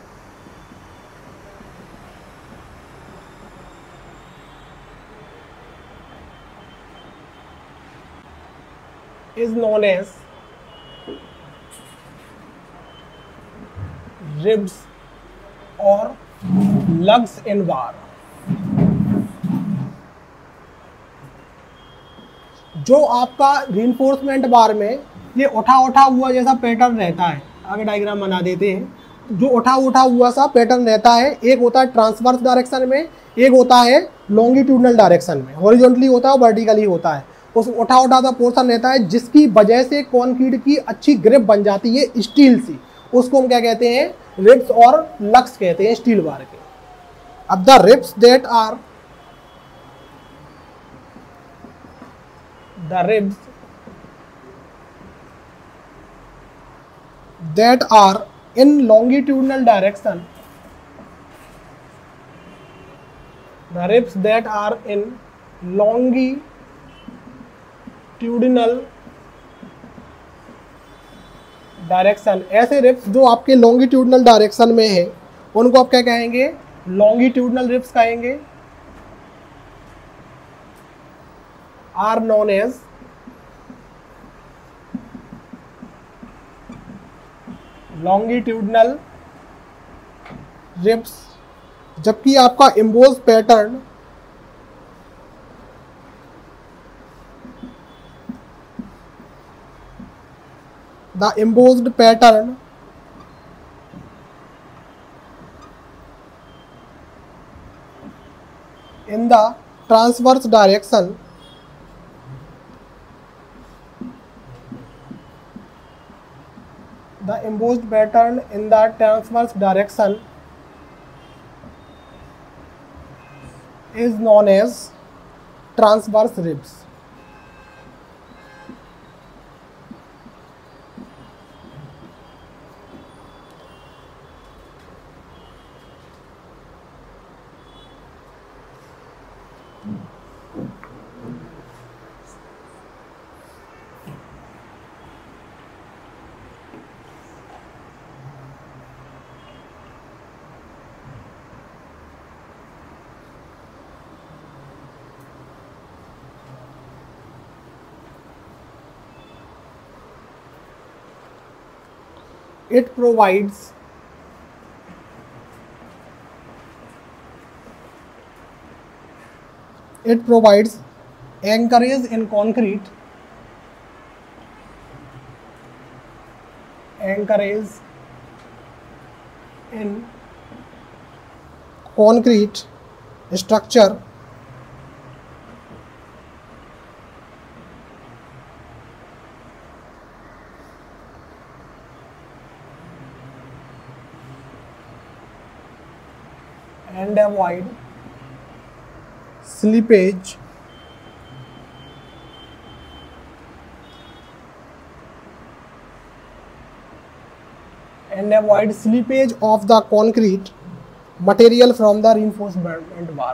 is known as ribs or lugs in bar। जो आपका reinforcement बार में ये उठा उठा हुआ जैसा पैटर्न रहता है, आगे डायग्राम बना देते हैं। जो उठा उठा हुआ सा पैटर्न रहता है, एक होता है ट्रांसवर्स डायरेक्शन में, एक होता है लॉन्गिट्यूडनल डायरेक्शन में। हॉरिजॉन्टली होता है और वर्टिकली होता है। उस उठा उठा सा पोर्शन रहता है जिसकी वजह से कंक्रीट की अच्छी ग्रिप बन जाती है स्टील सी, उसको हम क्या कहते हैं? रिब्स और लग्स कहते हैं स्टील बार के। अब the ribs that are the ribs that are in longitudinal direction, the ribs that are in longitudinal direction, ऐसे रिप्स जो आपके लॉन्गिट्यूडनल डायरेक्शन में है उनको आप क्या कहेंगे? लॉन्गिट्यूडनल रिप्स कहेंगे। Are known as longitudinal ribs. जबकि आपका emboss pattern the embossed pattern in the transverse direction is known as transverse ribs। It provides anchorage in concrete, structure and avoid slippage of the concrete material from the reinforcement bar।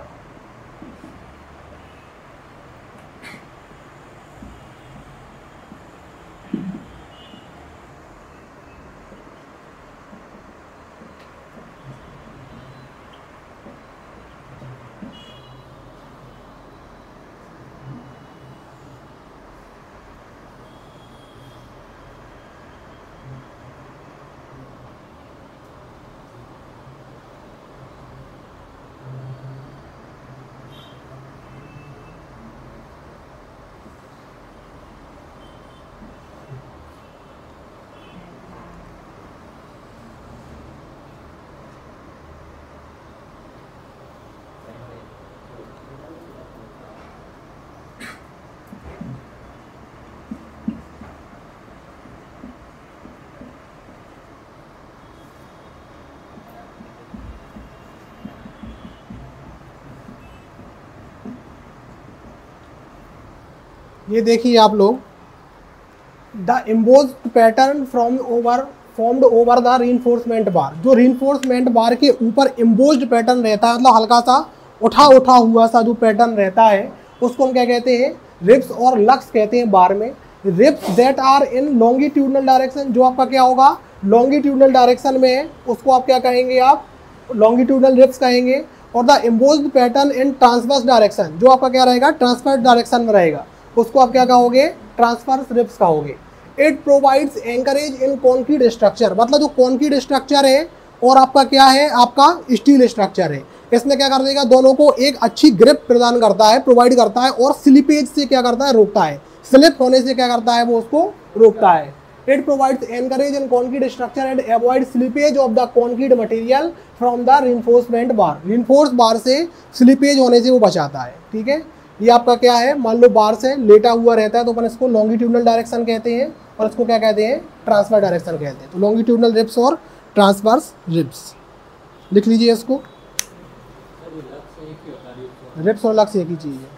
ये देखिए आप लोग, the embossed pattern formed over the reinforcement bar. जो reinforcement बार के ऊपर एम्बोज्ड pattern रहता है, मतलब हल्का सा उठा हुआ सा जो पैटर्न रहता है, उसको हम क्या कहते हैं, रिब्स और लक्स कहते हैं बार में। Ribs that are in longitudinal direction, जो आपका क्या होगा, लॉन्गिट्यूडनल डायरेक्शन में है, उसको आप क्या कहेंगे, आप लॉन्गिट्यूडनल रिब्स कहेंगे। और the embossed pattern in transverse direction, जो आपका क्या रहेगा, ट्रांसवर्स डायरेक्शन में रहेगा, उसको आप क्या कहोगे, ट्रांसवर्स रिब्स कहोगे। It provides anchorage in concrete structure, मतलब जो कॉन्क्रीट स्ट्रक्चर है और आपका क्या है, आपका स्टील स्ट्रक्चर है, इसमें क्या कर देगा, दोनों को एक अच्छी ग्रिप प्रदान करता है, प्रोवाइड करता है, और स्लिपेज से क्या करता है, रोकता है, स्लिप होने से क्या करता है, वो उसको रोकता है। It provides anchorage in concrete structure and avoid slippage of the concrete material from the reinforcement bar, reinforce bar से स्लिपेज होने से वो बचाता है। ठीक है, ये आपका क्या है, मान लो बार से लेटा हुआ रहता है तो अपन इसको लॉन्गिट्यूडनल डायरेक्शन कहते हैं, और इसको क्या कहते हैं, ट्रांसफर डायरेक्शन कहते हैं। तो लॉन्गिट्यूडनल रिब्स और ट्रांसवर्स रिब्स लिख लीजिए इसको। रिब्स और लक्स एक ही चीज़ है।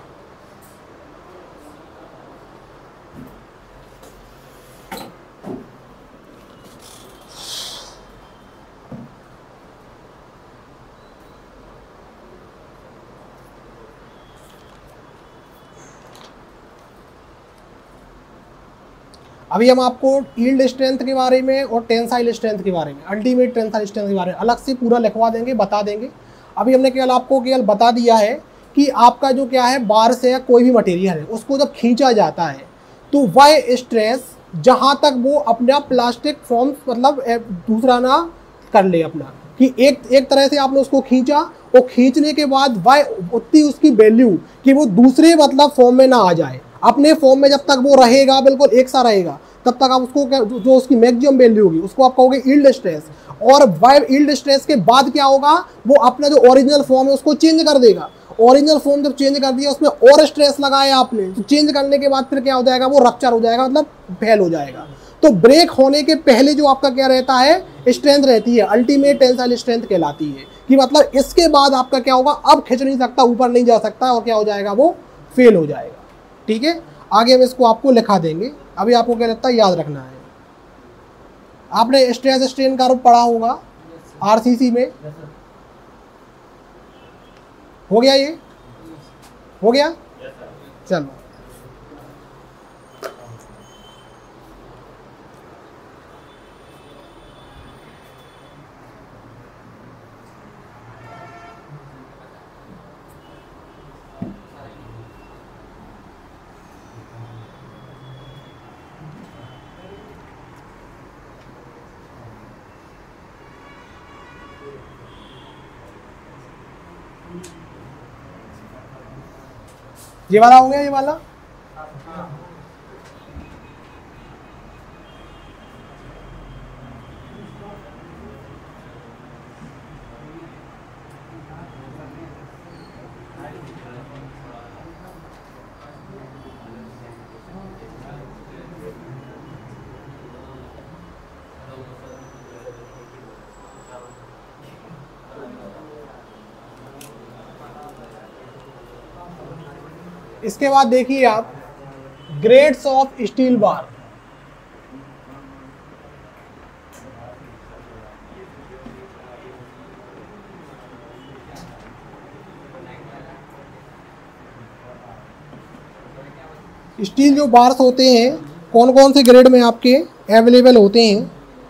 अभी हम आपको यील्ड स्ट्रेंथ के बारे में और टेंसाइल स्ट्रेंथ के बारे में, अल्टीमेट टेंसाइल स्ट्रेंथ के बारे में अलग से पूरा लिखवा देंगे, बता देंगे। अभी हमने केवल आपको केवल बता दिया है कि आपका जो क्या है, बार से या कोई भी मटेरियल है, उसको जब खींचा जाता है तो वह स्ट्रेस जहाँ तक वो अपना प्लास्टिक फॉर्म, मतलब दूसरा ना कर ले अपना, कि एक तरह से आपने उसको खींचा, वो खींचने के बाद वह उतनी उसकी वैल्यू कि वो दूसरे मतलब फॉर्म में ना आ जाए, अपने फॉर्म में जब तक वो रहेगा, बिल्कुल एक सा रहेगा, तब तक आप उसको जो उसकी मैक्सिमम वैल्यू होगी उसको आप कहोगे यील्ड स्ट्रेस। और वह यील्ड स्ट्रेस के बाद क्या होगा, वो अपना जो ओरिजिनल फॉर्म है उसको चेंज कर देगा। ओरिजिनल फॉर्म जब चेंज कर दिया, उसमें और स्ट्रेस लगाया आपने, तो चेंज करने के बाद फिर क्या हो जाएगा, वो रप्चर हो जाएगा, मतलब फेल हो जाएगा। तो ब्रेक होने के पहले जो आपका क्या रहता है, स्ट्रेंथ रहती है, अल्टीमेट टेंसाइल स्ट्रेंथ कहलाती है, कि मतलब इसके बाद आपका क्या होगा, अब खींच नहीं सकता, ऊपर नहीं जा सकता, और क्या हो जाएगा, वो फेल हो जाएगा। ठीक है, आगे हम इसको आपको लिखा देंगे। अभी आपको क्या लगता है, याद रखना है। आपने स्ट्रेस स्ट्रेन कर्व पढ़ा होगा आरसीसी में, हो गया, ये हो गया, चलो। ये वाला हो गया, ये वाला। इसके बाद देखिए आप, grades of steel bar. Steel जो बार्स होते हैं, कौन कौन से ग्रेड में आपके अवेलेबल होते हैं,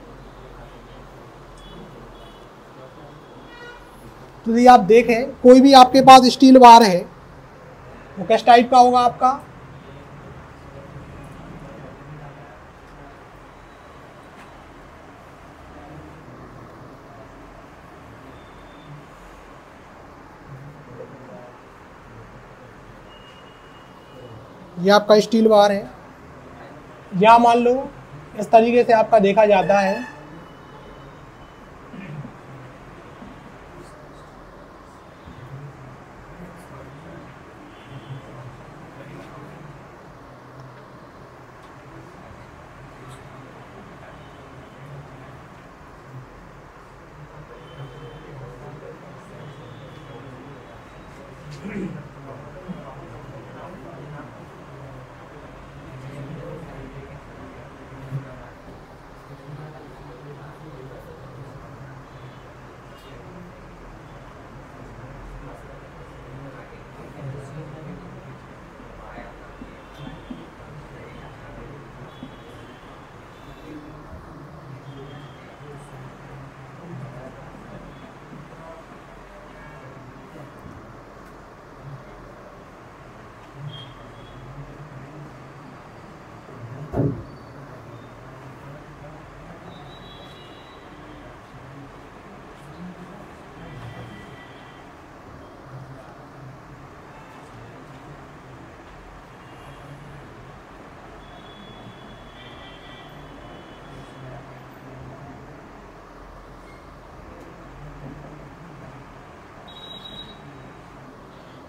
तो यदि आप देखें, कोई भी आपके पास स्टील बार है, वो किस टाइप का होगा आपका, ये आपका स्टील बार है, या मान लो इस तरीके से आपका देखा जाता है।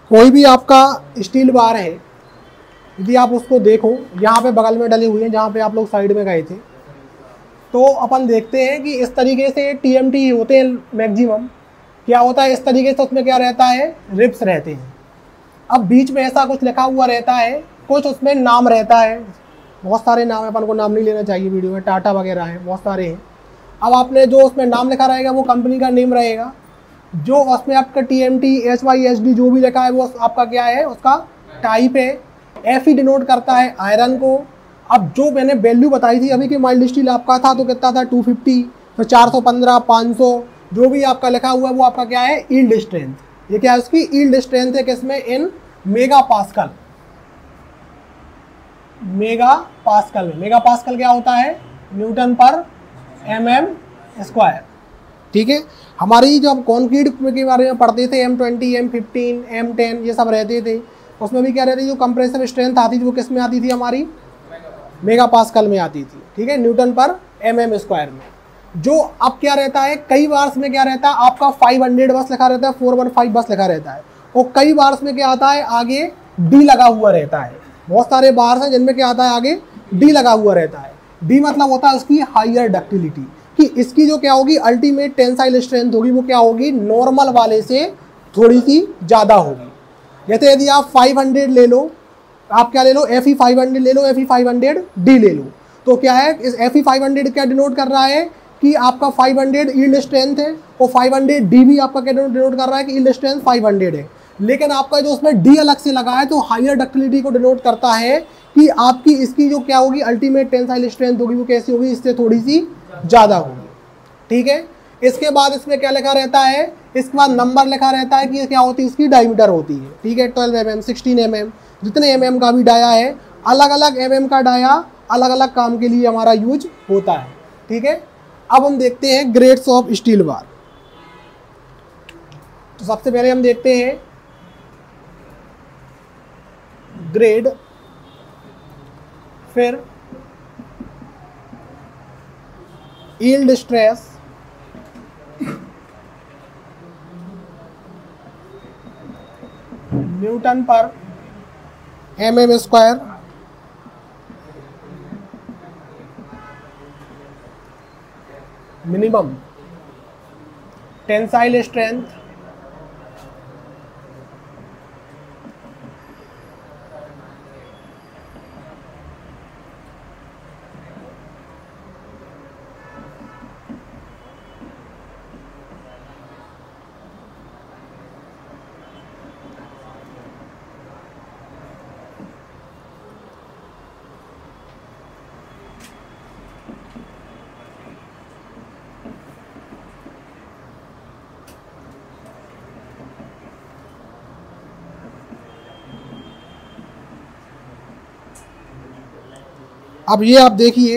कोई भी आपका स्टील बार है, यदि आप उसको देखो, यहाँ पे बगल में डले हुए हैं जहाँ पे आप लोग साइड में गए थे, तो अपन देखते हैं कि इस तरीके से TMT होते हैं मैक्सिमम। क्या होता है इस तरीके से, उसमें क्या रहता है, रिप्स रहते हैं। अब बीच में ऐसा कुछ लिखा हुआ रहता है, कुछ उसमें नाम रहता है, बहुत सारे नाम है, अपन को नाम नहीं लेना चाहिए वीडियो में, टाटा वगैरह है, बहुत सारे हैं। अब आपने जो उसमें नाम लिखा रहेगा वो कंपनी का नेम रहेगा, जो उसमें आपका TMT HYSD जो भी लिखा है वो आपका क्या है, उसका टाइप है। FE डिनोट करता है आयरन को। अब जो मैंने वैल्यू बताई थी अभी कि माइल्ड स्टील आपका था तो कितना था 250, फिर 415, 500, जो भी आपका लिखा हुआ है वो आपका क्या है, यील्ड स्ट्रेंथ। ये क्या है, उसकी यील्ड स्ट्रेंथ है किसमें, in mega pascal. Mega pascal में, मेगा पास्कल क्या होता है, न्यूटन पर mm²। ठीक है, हमारी जब कॉन्क्रीट के बारे में पढ़ते थे M20, M15, M10 ये सब रहते थे, उसमें भी क्या रहती थी, जो कंप्रेसिव स्ट्रेंथ आती थी वो किस में आती थी, हमारी मेगा पास्कल में आती थी। ठीक है, न्यूटन पर mm² में। जो अब क्या रहता है, कई बार्स में क्या रहता है आपका 500 बस लिखा रहता है, 415 बस लिखा रहता है, और कई बार्स में क्या आता है आगे D लगा हुआ रहता है। बहुत सारे बार्स हैं जिनमें क्या आता है आगे D लगा हुआ रहता है। D मतलब होता है उसकी हायर डक्टिलिटी, कि इसकी जो क्या होगी अल्टीमेट टेंसाइल स्ट्रेंथ होगी वो क्या होगी, नॉर्मल वाले से थोड़ी सी ज़्यादा होगी। जैसे यदि आप 500 ले लो, आप क्या ले लो, FE 500 ले लो, FE 500D ले लो, तो क्या है, इस FE 500 क्या डिनोट कर रहा है कि आपका 500 यील्ड स्ट्रेंथ है, और 500D भी आपका क्या डिनोट कर रहा है कि यील्ड स्ट्रेंथ 500 है। लेकिन आपका जो उसमें D अलग से लगा है तो हायर डक्टिलिटी को डिनोट करता है कि आपकी इसकी जो क्या होगी अल्टीमेट टेंसाइल स्ट्रेंथ होगी वो कैसी होगी, इससे थोड़ी सी ज़्यादा होगी। ठीक है, इसके बाद इसमें क्या लिखा रहता है, इसके बाद नंबर लिखा रहता है कि क्या होती है, इसकी डायमीटर होती है। ठीक है, 12 mm, 16 mm, जितने mm का भी डाया है, अलग अलग mm का डाया अलग अलग काम के लिए हमारा यूज होता है। ठीक है, अब हम देखते हैं ग्रेड्स ऑफ स्टील बार। तो सबसे पहले हम देखते हैं ग्रेड, फिर यील्ड स्ट्रेस, न्यूटन पर mm², मिनिमम टेंसाइल स्ट्रेंथ, अब ये आप देखिए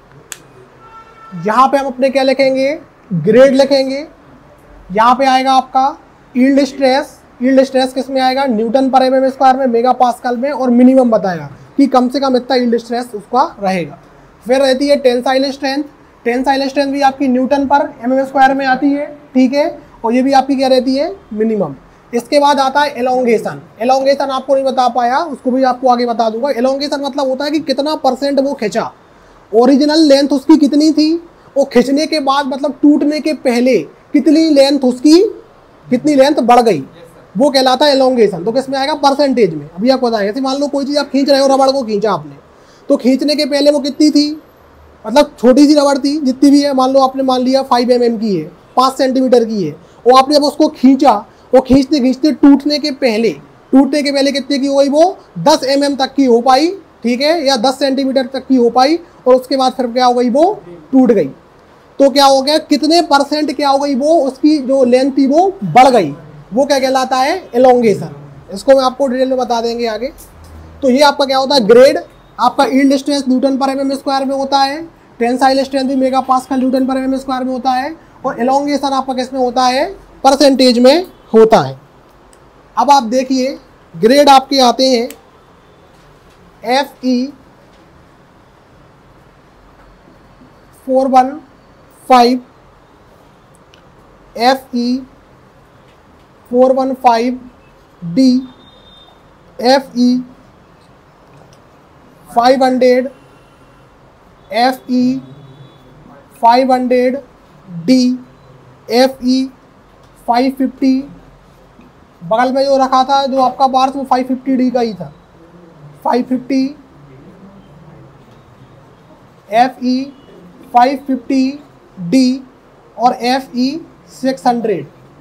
यहाँ पे हम अपने क्या लिखेंगे, ग्रेड लिखेंगे। यहाँ पे आएगा आपका यील्ड स्ट्रेस, यील्ड स्ट्रेस किस में आएगा, न्यूटन पर mm² में, मेगा पास्कल में, और मिनिमम बताएगा कि कम से कम इतना यील्ड स्ट्रेस उसका रहेगा। फिर रहती है टेंसाइल स्ट्रेंथ, टेंसाइल स्ट्रेंथ भी आपकी न्यूटन पर mm² में आती है। ठीक है, और ये भी आपकी क्या रहती है, मिनिमम। इसके बाद आता है एलोंगेशन। एलोंगेशन आपको नहीं बता पाया, उसको भी आपको आगे बता दूंगा। एलोंगेशन मतलब होता है कि कितना % वो खिंचा, ओरिजिनल लेंथ उसकी कितनी थी, वो खिंचने के बाद मतलब टूटने के पहले कितनी लेंथ उसकी, कितनी लेंथ बढ़ गई, वो कहलाता है एलोंगेशन। तो किस में आएगा, परसेंटेज में। अभी आपको बताएं, ऐसे मान लो कोई चीज़ आप खींच रहे हो, रबड़ को खींचा आपने, तो खींचने के पहले वो कितनी थी, मतलब छोटी सी रबड़ थी, जितनी भी है, मान लो आपने मान लिया 5 mm की है, 5 सेंटीमीटर की है, और आपने जब उसको खींचा, वो खींचते खींचते टूटने के पहले कितने की हो गई, वो 10 mm तक की हो पाई। ठीक है, या 10 सेंटीमीटर तक की हो पाई, और उसके बाद फिर क्या हो गई, वो टूट गई। तो क्या हो गया, कितने % क्या हो गई, वो उसकी जो लेंथ थी वो बढ़ गई, वो क्या कहलाता है, एलोंगेशन। इसको मैं आपको डिटेल में बता देंगे आगे। तो ये आपका क्या होता है, ग्रेड आपका यील्ड स्ट्रेस न्यूटन पर mm² में होता है, टेंसाइल स्ट्रेंथ भी मेगा पास्कल न्यूटन पर mm² में होता है, और एलोंगेशन आपका किसमें होता है, परसेंटेज में होता है। अब आप देखिए ग्रेड आपके आते हैं FE 415, FE 415D, FE 500, FE 500 D, FE 550, बगल में जो रखा था जो आपका बार वो 550 D का ही था, 550 FE 550 D और FE 600,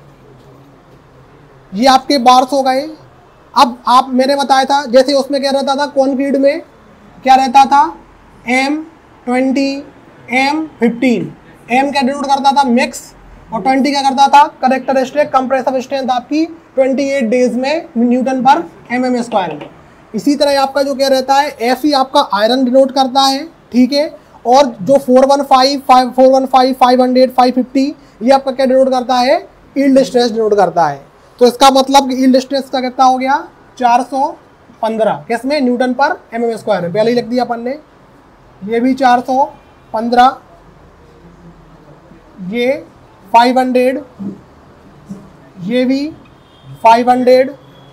ये आपके बार्स हो गए। अब आप मैंने बताया था जैसे उसमें क्या रहता था, कॉन्क्रीट में क्या रहता था, M20 M15, M क्या डिनोट करता था, मिक्स, और 20 क्या करता था, कैरेक्टरिस्टिक कंप्रेसिव स्ट्रेंथ आपकी 28 डेज में न्यूटन पर mm स्क्वायर में। इसी तरह आपका जो क्या रहता है, Fe आपका आयरन डिनोट करता है, ठीक है, और जो 415 500 550 ये आपका क्या डिनोट करता है, यील्ड स्ट्रेस डिनोट करता है। तो इसका मतलब कि यील्ड स्ट्रेस का कितना हो गया, 415 किसमें, न्यूटन पर mm स्क्वायर में, पहले ही लिख दिया अपन ने। ये भी 415, ये 500, ये भी 500,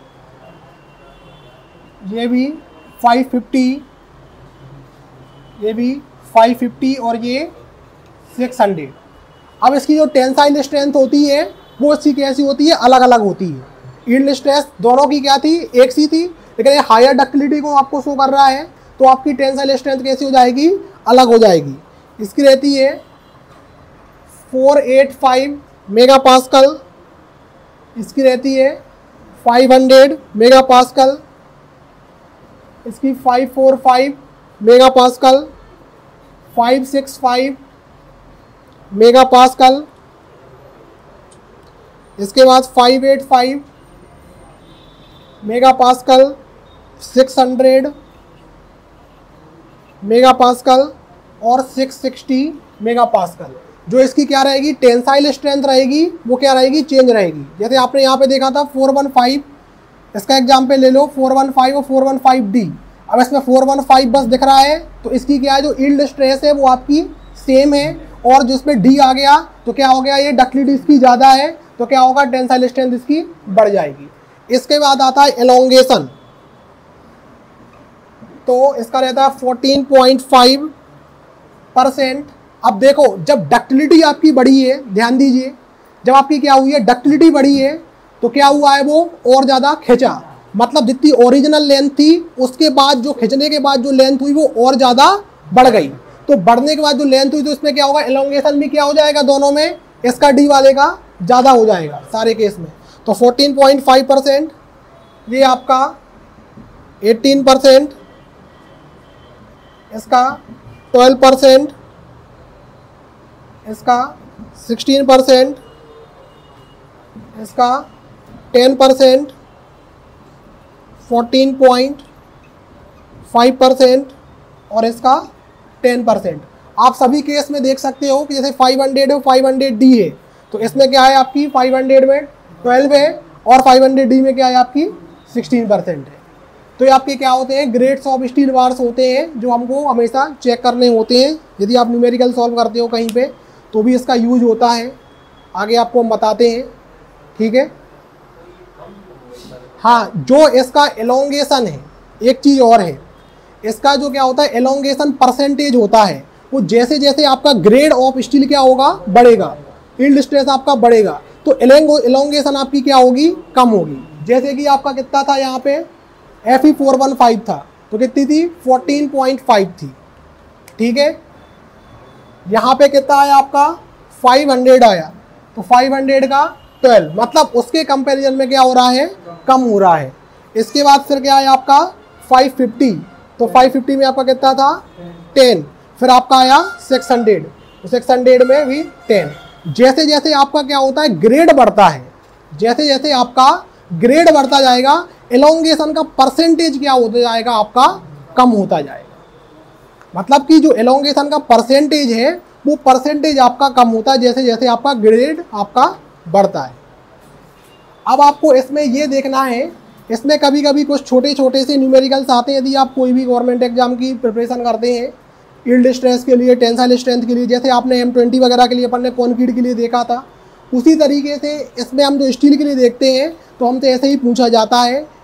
ये भी 550, ये भी 550 और ये 600। अब इसकी जो टेंसाइल स्ट्रेंथ होती है वो इसकी कैसी होती है, अलग अलग होती है। यील्ड स्ट्रेस दोनों की क्या थी, एक सी थी, लेकिन ये हायर डक्टिलिटी को आपको शो कर रहा है तो आपकी टेंसाइल स्ट्रेंथ कैसी हो जाएगी, अलग हो जाएगी। इसकी रहती है 485 मेगापास्कल, इसकी रहती है 500 मेगापास्कल, इसकी 545 मेगापास्कल, 565 मेगापास्कल, इसके बाद 585 मेगापास्कल, 600 मेगापास्कल और 660 मेगापास्कल। जो इसकी क्या रहेगी, टेंसाइल स्ट्रेंथ रहेगी, वो क्या रहेगी, चेंज रहेगी। जैसे आपने यहाँ पे देखा था 415, इसका एग्जाम्पल ले लो 415 और 415D। अब इसमें 415 बस दिख रहा है तो इसकी क्या है, जो यील्ड स्ट्रेस है वो आपकी सेम है, और जिसमें D आ गया तो क्या हो गया, ये डक्टिलिटी इसकी ज़्यादा है तो क्या होगा, टेंसाइल स्ट्रेंथ इसकी बढ़ जाएगी। इसके बाद आता है एलोंगेशन, तो इसका रहता है 14.5%। अब देखो जब डक्टिलिटी आपकी बढ़ी है, ध्यान दीजिए, जब आपकी क्या हुई है, डक्टिलिटी बढ़ी है तो क्या हुआ है, वो और ज़्यादा खिंचा, मतलब जितनी ओरिजिनल लेंथ थी उसके बाद जो खिंचने के बाद जो लेंथ हुई वो और ज़्यादा बढ़ गई। तो बढ़ने के बाद जो लेंथ हुई तो इसमें क्या होगा, एलोंगेशन भी क्या हो जाएगा, दोनों में इसका D वाले का ज़्यादा हो जाएगा सारे केस में। तो 14.5%, ये आपका 18%, इसका 12%, इसका 16%, इसका 10%, 14.5% और इसका 10%। आप सभी केस में देख सकते हो कि जैसे 500 है, 500D है, तो इसमें क्या है आपकी 500 में 12 है और 500D में क्या है आपकी 16% है। तो ये आपके क्या होते हैं, ग्रेड्स ऑफ स्टील बार्स होते हैं जो हमको हमेशा चेक करने होते हैं। यदि आप न्यूमेरिकल सॉल्व करते हो कहीं पे तो भी इसका यूज होता है, आगे आपको हम बताते हैं, ठीक है। हाँ, जो इसका एलोंगेशन है, एक चीज़ और है, इसका जो क्या होता है एलोंगेशन परसेंटेज होता है, वो जैसे जैसे आपका ग्रेड ऑफ स्टील क्या होगा, बढ़ेगा, यील्ड स्ट्रेस आपका बढ़ेगा तो एलोंगेशन आपकी क्या होगी, कम होगी। जैसे कि आपका कितना था यहाँ पे, Fe 415 था तो कितनी थी, 14.5 थी, ठीक है। यहाँ पे कितना आया आपका 500 आया तो 500 का 12, मतलब उसके कंपैरिजन में क्या हो रहा है, कम हो रहा है। इसके बाद फिर क्या आया आपका 550, तो 550 में आपका कितना था 10, फिर आपका आया 600, तो 600 में भी 10। जैसे जैसे आपका क्या होता है ग्रेड बढ़ता है, जैसे जैसे आपका ग्रेड बढ़ता जाएगा एलोंगेशन का परसेंटेज क्या होता जाएगा, आपका कम होता जाएगा। मतलब कि जो एलोंगेशन का परसेंटेज है वो परसेंटेज आपका कम होता है जैसे जैसे आपका ग्रेड आपका बढ़ता है। अब आपको इसमें ये देखना है, इसमें कभी कभी कुछ छोटे छोटे से न्यूमेरिकल्स आते हैं। यदि आप कोई भी गवर्नमेंट एग्जाम की प्रिपरेशन करते हैं यील्ड स्ट्रेस के लिए, टेंसाइल स्ट्रेंथ के लिए, जैसे आपने M20 वगैरह के लिए अपन ने कॉन्क्रीट के लिए देखा था, उसी तरीके से इसमें हम जो स्टील के लिए देखते हैं तो हमसे ऐसे ही पूछा जाता है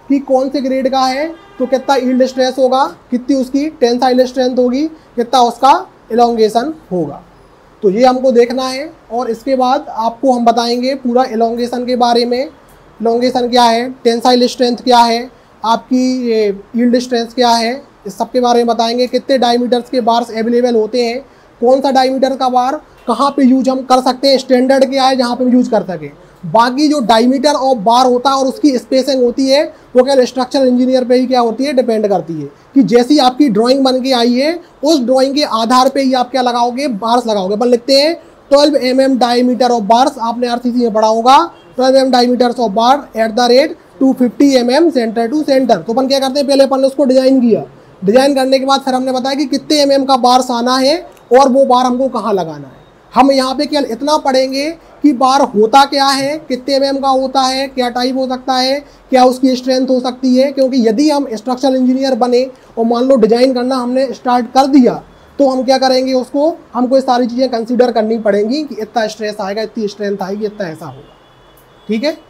कि कौन से ग्रेड का है, तो कितना यील्ड स्ट्रेस होगा, कितनी उसकी टेंसाइल स्ट्रेंथ होगी, कितना उसका एलोंगेशन होगा। तो ये हमको देखना है। और इसके बाद आपको हम बताएंगे पूरा एलोंगेशन के बारे में, एलोंगेशन क्या है, टेंसाइल स्ट्रेंथ क्या है, आपकी ये यील्ड स्ट्रेंथ क्या है, इस सब के बारे में बताएंगे। कितने डायमीटर्स के बार्स अवेलेबल होते हैं, कौन सा डायमीटर का बार कहाँ पे यूज हम कर सकते हैं, स्टैंडर्ड क्या है जहाँ पे हम यूज कर सकें। बाकी जो डायमीटर ऑफ बार होता है और उसकी स्पेसिंग होती है वो क्या स्ट्रक्चरल इंजीनियर पे ही क्या होती है, डिपेंड करती है कि जैसी आपकी ड्राइंग बन के आई है उस ड्राइंग के आधार पे ही आप क्या लगाओगे, बार्स लगाओगे। अपन लिखते हैं 12 mm डायमीटर ऑफ बार्स, आपने आरसीसी में पढ़ा होगा 12 mm diameter of bar at the rate 250 mm centre to centre. तो अपन क्या करते हैं, पहले अपन ने उसको डिजाइन किया, डिजाइन करने के बाद फिर हमने बताया कि कितने mm का बार्स आना है और वो बार हमको कहाँ लगाना है। हम यहाँ पे केवल इतना पढ़ेंगे कि बार होता क्या है, कितने mm का होता है, क्या टाइप हो सकता है, क्या उसकी स्ट्रेंथ हो सकती है। क्योंकि यदि हम स्ट्रक्चरल इंजीनियर बने और मान लो डिजाइन करना हमने स्टार्ट कर दिया तो हम क्या करेंगे, उसको हमको ये सारी चीज़ें कंसीडर करनी पड़ेंगी कि इतना स्ट्रेस आएगा, इतनी स्ट्रेंथ आएगी, इतना ऐसा होगा। ठीक है।